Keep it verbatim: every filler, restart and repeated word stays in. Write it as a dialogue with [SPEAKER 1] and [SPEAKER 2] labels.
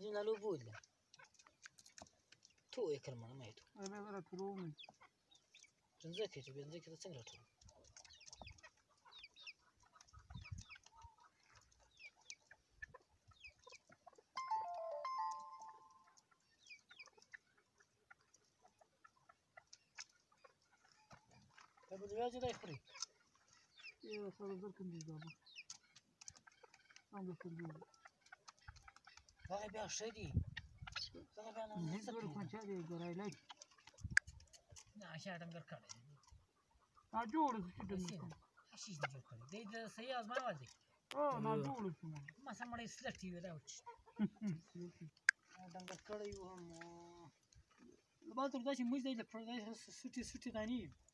[SPEAKER 1] زين لو بود له تو يكرم أنا ما يتو
[SPEAKER 2] أنا أنا ترومي
[SPEAKER 1] بنزكي تبي بنزكي تسنجر تو تبي الواجد ده يخري
[SPEAKER 2] إيه صار ذلك النظام عم يفرجون
[SPEAKER 1] لا يبيع شدي لا يبيع أنا
[SPEAKER 2] هيك بقول كم شيء يقرأ لك
[SPEAKER 1] لا عشان تنقر كله
[SPEAKER 2] ناجور شو
[SPEAKER 1] سين هشيش نجور كله ده ده سياز ما ودي
[SPEAKER 2] آه ناجور شو
[SPEAKER 1] ما سمع لي سلتي ولا وش تنقر كله يوهم لبعض الناس مش ده البرودكت سوتي سوتي ثاني